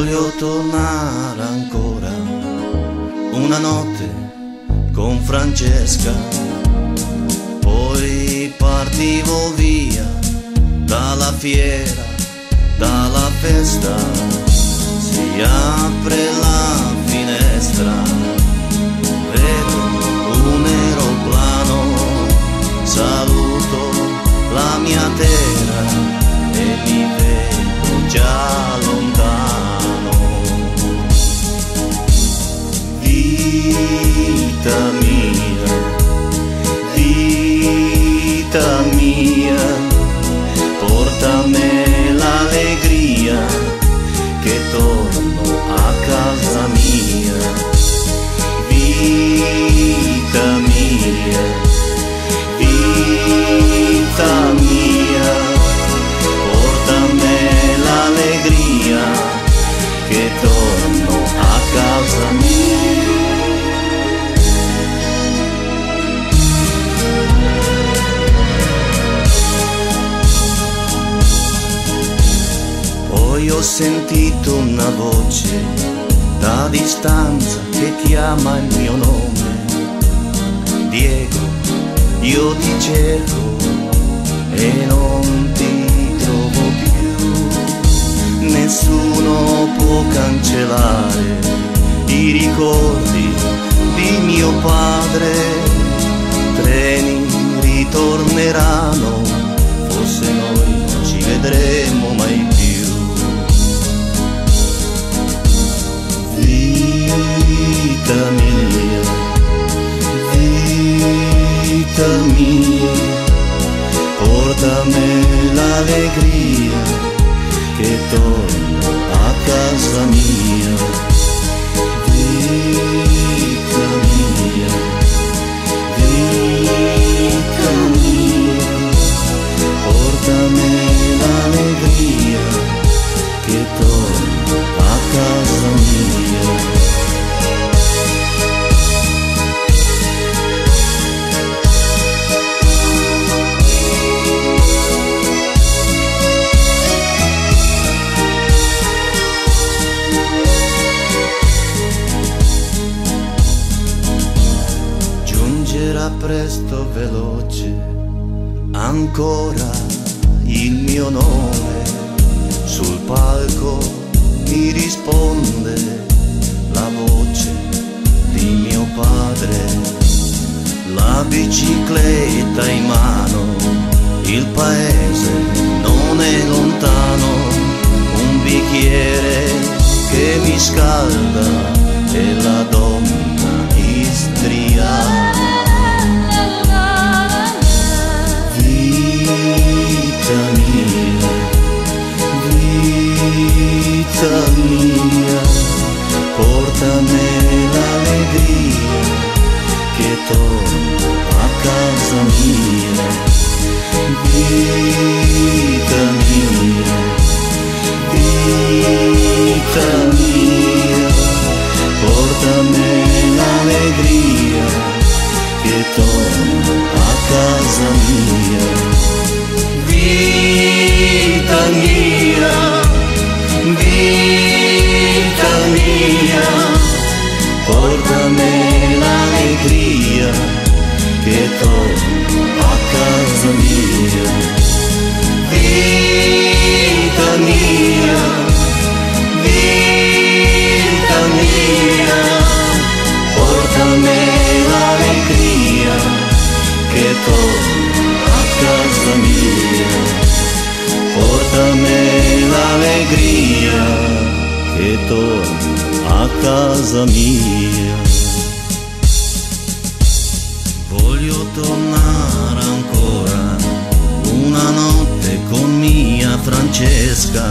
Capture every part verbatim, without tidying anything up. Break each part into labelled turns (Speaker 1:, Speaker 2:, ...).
Speaker 1: Voglio tornare ancora una notte con Francesca, poi partivo via dalla fiera, dalla festa. Si apre la finestra, vedo un aeroplano, saluto la mia terra e mi vedo già lontano. Vita mia, vita mia, portami l'allegria che torno a casa mia. Vita mia, vita mia, portami l'allegria che torno a casa mia. Poi ho sentito una voce da distanza che chiama il mio nome. Diego, io ti cerco e non ti trovo più. Nessuno può cancellare i ricordi di mio padre. Treni ritorneranno, forse noi non ci vedremo mai più. Vita mia, vita mia, portami l'allegria che torno a casa mia. Vita mia, vita mia, portami l'allegria che torno a casa mia. Giungerà presto veloce ancora il mio nome. Sul palco mi risponde la voce di mio padre. La bicicletta in mano, il paese non è lontano. Un bicchiere che mi scalda e la donna istriana. Vita mia, vita mia, portami l'allegria che torno a casa mia. Vita mia, vita mia, portami l'allegria che torno a casa mia. Vita mia, vita mia, portami l'allegria che torno a casa mia. Vita mia, vita mia, portami l'allegria che torno a casa mia. Portami l'allegria che torno a casa mia. Voglio tornare ancora una notte con mia Francesca,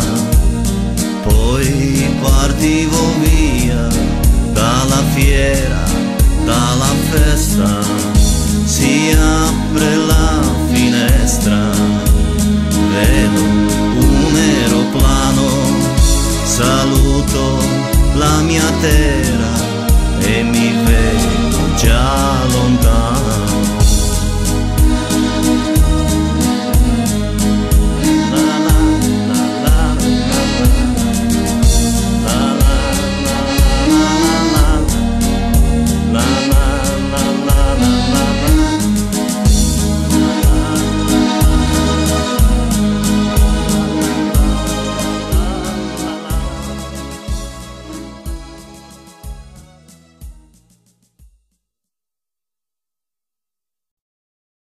Speaker 1: poi partivo via dalla fiera, dalla festa. Si apre la finestra, vedo un aeroplano, saluto la mia terra e mi vedo già